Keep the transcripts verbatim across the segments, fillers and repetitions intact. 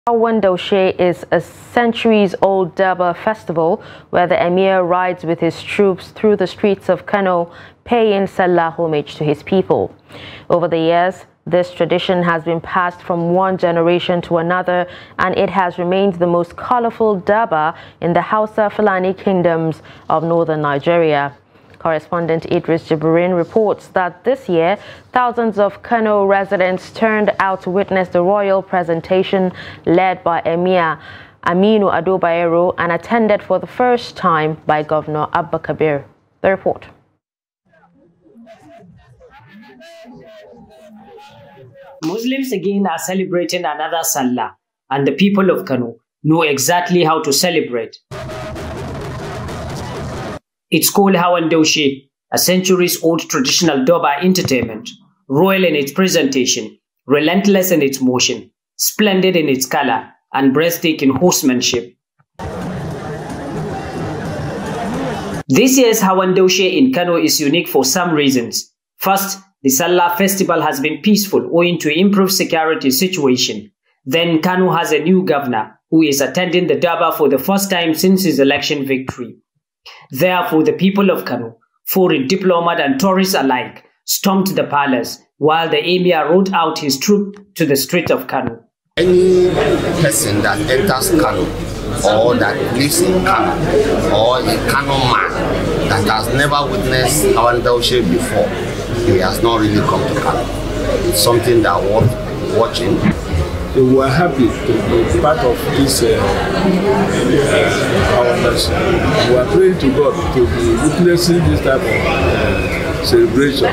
Hawan Daushe is a centuries-old Durbar festival where the Emir rides with his troops through the streets of Kano, paying Salah homage to his people. Over the years, this tradition has been passed from one generation to another, and it has remained the most colorful Durbar in the Hausa Fulani kingdoms of northern Nigeria. Correspondent Idris Jibrin reports that this year, thousands of Kano residents turned out to witness the royal presentation led by Emir Aminu Ado Bayero and attended for the first time by Governor Abba Kabir. The report. Muslims again are celebrating another Salah, and the people of Kano know exactly how to celebrate. It's called Hawan Daushe, a centuries-old traditional Durbar entertainment, royal in its presentation, relentless in its motion, splendid in its color, and breathtaking horsemanship. This year's Hawan Daushe in Kano is unique for some reasons. First, the Salah festival has been peaceful owing to improved security situation. Then Kano has a new governor who is attending the Durbar for the first time since his election victory. Therefore, the people of Kano, foreign diplomat and tourists alike, stormed the palace while the emir rode out his troop to the street of Kano. Any person that enters Kano or that lives in Kano or a Kano man that has never witnessed Hawan Daushe before, he has not really come to Kano. It's something that worth watching. So we are happy to be part of this uh, uh, Hawan Daushe. We are praying to God to be witnessing this type of uh, celebration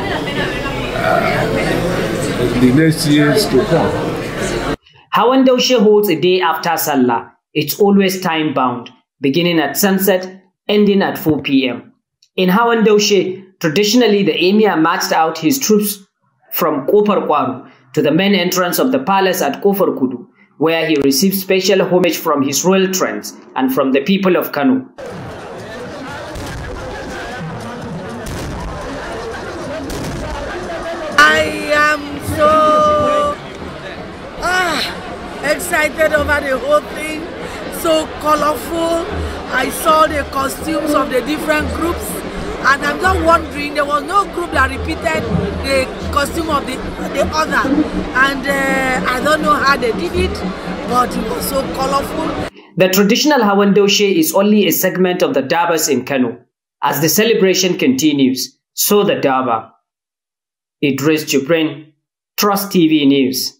uh, in the next years to come. Hawan Daushe holds a day after Salah. It's always time-bound, beginning at sunset, ending at four p m In Hawan Daushe, traditionally the emir marched out his troops from Kofar Kwaru to the main entrance of the palace at Kofar Kudu, where he received special homage from his royal friends and from the people of Kano. I am so ah, excited over the whole thing, so colorful. I saw the costumes of the different groups, and I'm just wondering, there was no group that repeated the costume of the, the other, and uh, I don't know how they did it, but it was so colorful. The traditional Hawan Daushe is only a segment of the Darbars in Kano. As the celebration continues, so the Darbar. Idris Jibrin, Trust T V News.